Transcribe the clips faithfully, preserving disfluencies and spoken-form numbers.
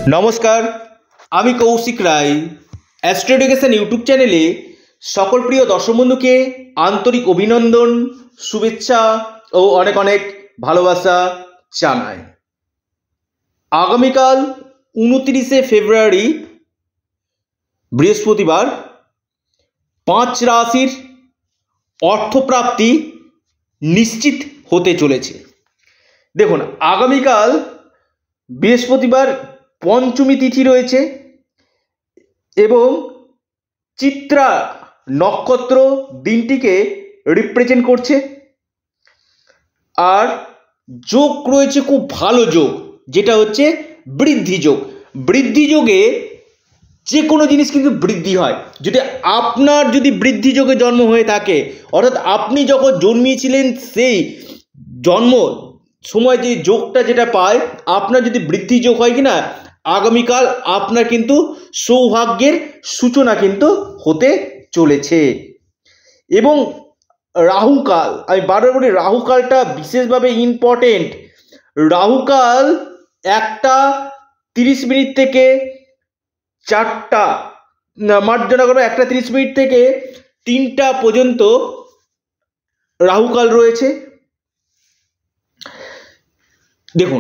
নমস্কার, আমি Koushik Ray. Astro Education YouTube চ্যানেলে সকল প্রিয় দর্শক বন্ধুকে আন্তরিক অভিনন্দন, শুভেচ্ছা ও অনেক অনেক ভালোবাসা জানাই। আগামীকাল উনত্রিশে ফেব্রুয়ারি বৃহস্পতিবার পাঁচ রাশির অর্থপ্রাপ্তি নিশ্চিত হতে চলেছে। দেখুন, আগামীকাল বৃহস্পতিবার পঞ্চমী তিথি রয়েছে এবং চিত্রা নক্ষত্র দিনটিকে রিপ্রেজেন্ট করছে। আর যোগ রয়েছে, খুব ভালো যোগ, যেটা হচ্ছে বৃদ্ধি যোগ। বৃদ্ধি যোগে যে কোনো জিনিস কিন্তু বৃদ্ধি হয়। যদি আপনার যদি বৃদ্ধি যোগে জন্ম হয়ে থাকে, অর্থাৎ আপনি যখন জন্মিয়েছিলেন সেই জন্ম সময় যে যোগটা যেটা পায়, আপনার যদি বৃদ্ধি যোগ হয় কিনা, আগামীকাল আপনার কিন্তু সৌভাগ্যের সূচনা কিন্তু হতে চলেছে। এবং রাহুকাল, আমি বারবার বলি রাহুকালটা বিশেষভাবে ইম্পর্টেন্ট। রাহুকাল একটা তিরিশ মিনিট থেকে চারটা মার্জনা করবো একটা তিরিশ মিনিট থেকে তিনটা পর্যন্ত রাহুকাল রয়েছে। দেখুন,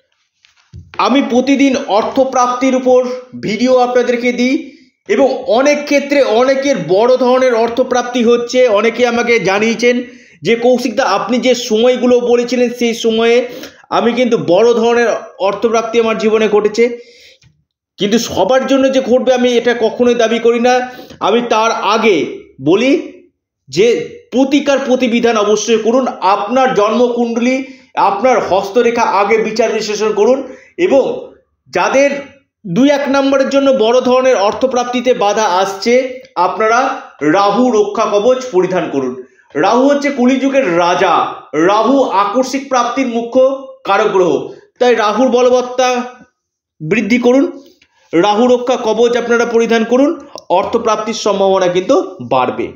আমি প্রতিদিন অর্থপ্রাপ্তির উপর ভিডিও আপনাদেরকে দিই এবং অনেক ক্ষেত্রে অনেকের বড় ধরনের অর্থপ্রাপ্তি হচ্ছে। অনেকে আমাকে জানিয়েছেন যে কৌশিকদা, আপনি যে সময়গুলো বলেছিলেন সেই সময়ে আমি কিন্তু বড় ধরনের অর্থপ্রাপ্তি আমার জীবনে ঘটেছে। কিন্তু সবার জন্য যে ঘটবে আমি এটা কখনোই দাবি করি না। আমি তার আগে বলি যে প্রতিকার প্রতিবিধান অবশ্যই করুন। আপনার জন্মকুণ্ডলী, আপনার হস্তরেখা আগে বিচার বিশ্লেষণ করুন। এবং যাদের দুই এক নম্বরের জন্য বড় ধরনের অর্থপ্রাপ্তিতে বাধা আসছে, আপনারা রাহু রক্ষা কবচ পরিধান করুন। রাহু হচ্ছে কলিযুগের রাজা। রাহু আকস্মিক প্রাপ্তির মুখ্য কারক গ্রহ। তাই রাহুর বলবত্তা বৃদ্ধি করুন, রাহু রক্ষা কবচ আপনারা পরিধান করুন, অর্থপ্রাপ্তির সম্ভাবনা কিন্তু বাড়বে।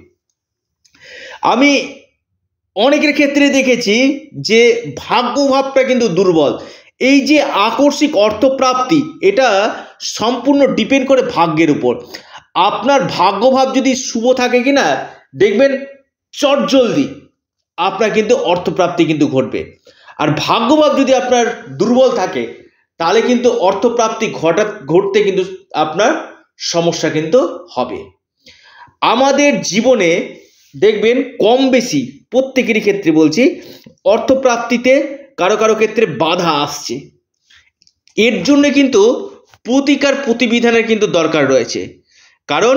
আমি অনেকের ক্ষেত্রে দেখেছি যে ভাগ্যভাবটা কিন্তু দুর্বল। এই যে আকস্মিক অর্থপ্রাপ্তি, এটা সম্পূর্ণ ডিপেন্ড করে ভাগ্যের উপর। আপনার ভাগ্যভাব যদি শুভ থাকে কিনা, দেখবেন চটজলদি আপনার কিন্তু অর্থপ্রাপ্তি কিন্তু ঘটবে। আর ভাগ্যভাব যদি আপনার দুর্বল থাকে, তাহলে কিন্তু অর্থপ্রাপ্তি ঘটা ঘটতে কিন্তু আপনার সমস্যা কিন্তু হবে। আমাদের জীবনে দেখবেন কম বেশি প্রত্যেকেরই ক্ষেত্রে বলছি, অর্থপ্রাপ্তিতে কারো কারো ক্ষেত্রে বাধা আসছে। এর জন্য কিন্তু প্রতিকার প্রতিবিধানের কিন্তু দরকার রয়েছে। কারণ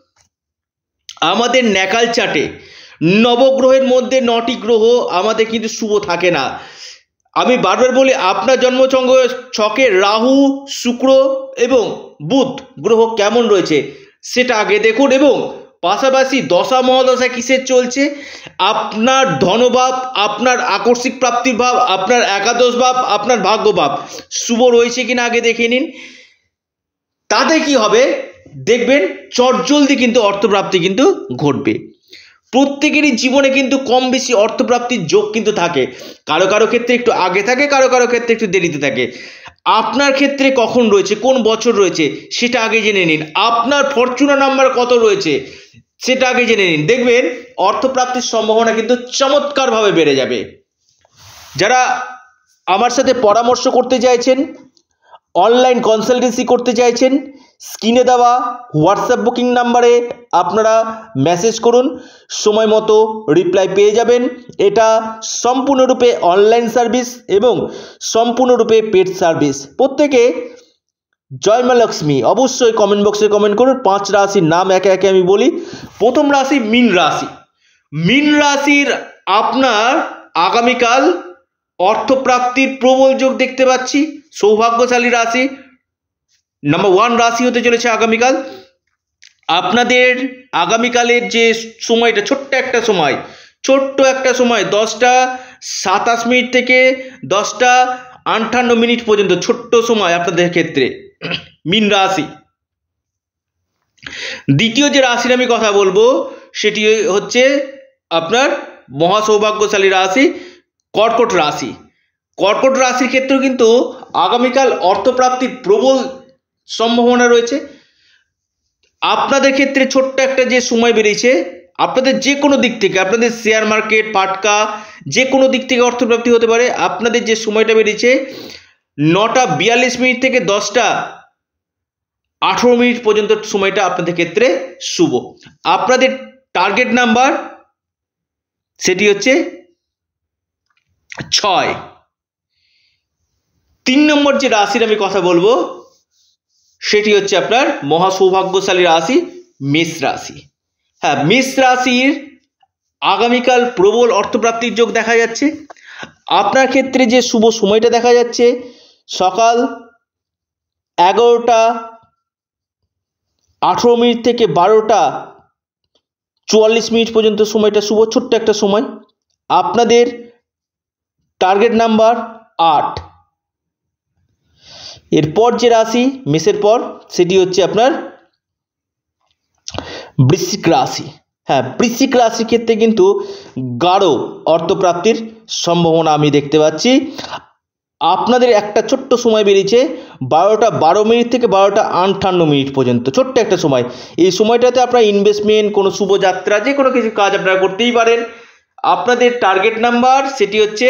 আমাদের ন্যাকাল চাটে নবগ্রহের মধ্যে নটি গ্রহ আমাদের কিন্তু শুভ থাকে না। আমি বারবার বলি, আপনার জন্মছঙ্গ ছকে রাহু, শুক্র এবং বুধ গ্রহ কেমন রয়েছে সেটা আগে দেখুন। এবং পাশাপাশি দশা মহাদশা কিসের চলছে, আপনার ধনভাব, আপনার আকস্মিক প্রাপ্তির ভাব, আপনার একাদশ ভাব, আপনার ভাগ্যভাব শুভ রয়েছে কিনা আগে দেখে নিন। তাতে কি হবে, দেখবেন চটজলদি কিন্তু অর্থপ্রাপ্তি কিন্তু ঘটবে। প্রত্যেকেরই জীবনে কিন্তু কম বেশি অর্থপ্রাপ্তির যোগ কিন্তু থাকে। কারো কারো ক্ষেত্রে একটু আগে থাকে, কারো কারো ক্ষেত্রে একটু দেরিতে থাকে। আপনার ক্ষেত্রে কখন রয়েছে, কোন বছর রয়েছে সেটা আগে জেনে নিন। আপনার ফরচুনা নাম্বার কত রয়েছে সেটা আগে জেনে নিন। দেখবেন অর্থপ্রাপ্তির সম্ভাবনা কিন্তু চমৎকারভাবে বেড়ে যাবে। যারা আমার সাথে পরামর্শ করতে চাইছেন, অনলাইন কনসালটেন্সি করতে চাইছেন, স্ক্রিনে দেওয়া হোয়াটসঅ্যাপ বুকিং নাম্বারে আপনারা মেসেজ করুন, সময় মতো রিপ্লাই পেয়ে যাবেন। এটা সম্পূর্ণরূপে অনলাইন সার্ভিস এবং সম্পূর্ণরূপে পেড সার্ভিস। প্রত্যেকে জয় মা লক্ষ্মী অবশ্যই কমেন্ট বক্সে কমেন্ট করুন। পাঁচ রাশির নাম একে একে আমি বলি। প্রথম রাশি মীন রাশি। মীন রাশির আপনার আগামীকাল অর্থপ্রাপ্তির প্রবল যোগ দেখতে পাচ্ছি। সৌভাগ্যশালী রাশি, নাম্বার ওয়ান রাশি হতে চলেছে আগামীকাল। আপনাদের আগামীকালের যে সময়টা, ছোট্ট একটা সময়, ছোট্ট একটা সময় দশটা সাতাশ মিনিট থেকে দশটা আটান্ন মিনিট পর্যন্ত ছোট্ট সময় আপনাদের ক্ষেত্রে মীন রাশি। দ্বিতীয় যে রাশির আমি কথা বলবো সেটি হচ্ছে আপনার মহাসৌভাগ্যশালী রাশি কর্কট রাশি। কর্কট রাশির ক্ষেত্রেও কিন্তু আগামীকাল অর্থপ্রাপ্তির প্রবল সম্ভাবনা রয়েছে। আপনাদের ক্ষেত্রে ছোট্ট একটা যে সময় বেরিয়েছে, আপনাদের যে কোনো দিক থেকে, আপনাদের শেয়ার মার্কেট, পাটকা, যে কোনো দিক থেকে অর্থপ্রাপ্তি হতে পারে। আপনাদের যে সময়টা বেরিয়েছে নটা বিয়াল্লিশ মিনিট থেকে দশটা আঠেরো মিনিট পর্যন্ত সময়টা আপনাদের ক্ষেত্রে শুভ। আপনাদের টার্গেট নাম্বার সেটি হচ্ছে ছয়। তিন নম্বর যে রাশির আমি কথা বলবো সেটি হচ্ছে আপনার মহা সৌভাগ্যশালী রাশি মেষ রাশি। হ্যাঁ, মেষ রাশির আগামীকাল প্রবল অর্থপ্রাপ্তির যোগ দেখা যাচ্ছে। আপনার ক্ষেত্রে যে শুভ সময়টা দেখা যাচ্ছে সকাল এগারোটা আঠেরো মিনিট থেকে বারোটা চুয়াল্লিশ মিনিট পর্যন্ত সময়টা শুভ, ছোট্ট একটা সময়। আপনাদের টার্গেট নাম্বার আট। এরপর যে রাশি মেষের পর সেটি হচ্ছে আপনার বৃশ্চিক রাশি। হ্যাঁ, বৃশ্চিক রাশির ক্ষেত্রে কিন্তু গাঢ় অর্থপ্রাপ্তির সম্ভাবনা আমি দেখতে পাচ্ছি। আপনাদের একটা ছোট্ট সময় বেরিয়েছে বারোটা বারো মিনিট থেকে বারোটা আটান্ন মিনিট পর্যন্ত, ছোট্ট একটা সময়। এই সময়টাতে আপনার ইনভেস্টমেন্ট, কোনো শুভযাত্রা, যে কোনো কিছু কাজ আপনারা করতেই পারেন। আপনাদের টার্গেট নাম্বার সেটি হচ্ছে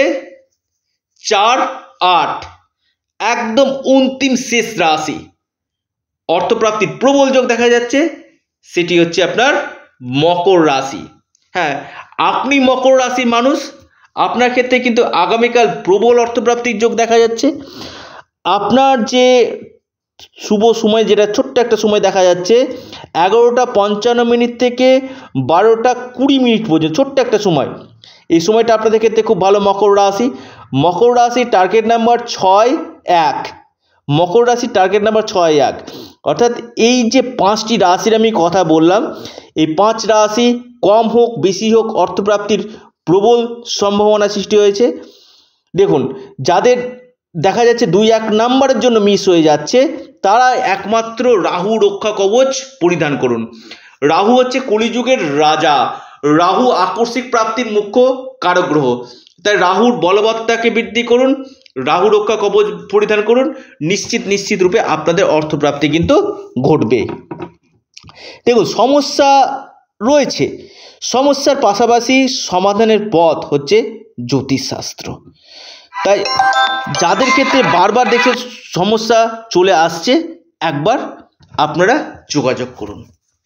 চার আট। একদম অন্তিম শেষ রাশি অর্থপ্রাপ্তির প্রবল যোগ দেখা যাচ্ছে সেটি হচ্ছে আপনার মকর রাশি। হ্যাঁ, আপনি মকর রাশির মানুষ, আপনার ক্ষেত্রে কিন্তু আগামীকাল প্রবল অর্থপ্রাপ্তির যোগ দেখা যাচ্ছে। আপনার যে শুভ সময়, যেটা ছোট্ট একটা সময় দেখা যাচ্ছে এগারোটা পঞ্চান্ন মিনিট থেকে বারোটা কুড়ি মিনিট পর্যন্ত, ছোট্ট একটা সময়। এই সময়টা আপনাদের ক্ষেত্রে খুব ভালো। মকর রাশি, মকর রাশির টার্গেট নাম্বার ছয় এক। মকর রাশির টার্গেট নাম্বার ছয় এক। অর্থাৎ এই যে পাঁচটি রাশির আমি কথা বললাম, এই পাঁচ রাশি কম হোক বেশি হোক অর্থপ্রাপ্তির প্রবল সম্ভাবনা সৃষ্টি হয়েছে। দেখুন, যাদের দেখা যাচ্ছে দুই এক নাম্বারের জন্য মিস হয়ে যাচ্ছে তারা একমাত্র রাহু রক্ষা কবচ পরিধান করুন। রাহু হচ্ছে কলিযুগের রাজা, রাহু আকস্মিক প্রাপ্তির মুখ্য কারক গ্রহ। তাই রাহুর বলবত্তাকে বৃদ্ধি করুন, রাহু রক্ষা কবচ পরিধান করুন, নিশ্চিত নিশ্চিত রূপে আপনাদের অর্থপ্রাপ্তি কিন্তু ঘটবে। দেখুন, সমস্যা রয়েছে, সমস্যার পাশাপাশি সমাধানের পথ হচ্ছে জ্যোতিষশাস্ত্র। তাই যাদের ক্ষেত্রে বারবার দেখে সমস্যা চলে আসছে একবার আপনারা যোগাযোগ করুন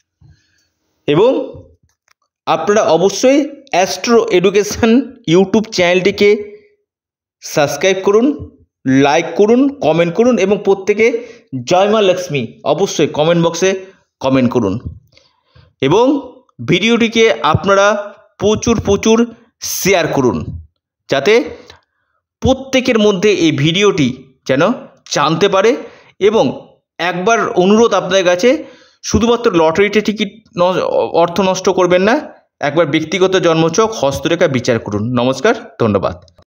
এবং আপনারা অবশ্যই অ্যাস্ট্রো এডুকেশন ইউটিউব চ্যানেলটিকে সাবস্ক্রাইব করুন, লাইক করুন, কমেন্ট করুন এবং প্রত্যেকে জয় মা লক্ষ্মী অবশ্যই কমেন্ট বক্সে কমেন্ট করুন এবং ভিডিওটিকে আপনারা প্রচুর প্রচুর শেয়ার করুন যাতে প্রত্যেকের মধ্যে এই ভিডিওটি যেন জানতে পারে। এবং একবার অনুরোধ আপনাদের কাছে, শুধুমাত্র লটারিতে টিকিট অর্থ নষ্ট করবেন না, একবার ব্যক্তিগত জন্মছক হস্তরেখা বিচার করুন। নমস্কার, ধন্যবাদ।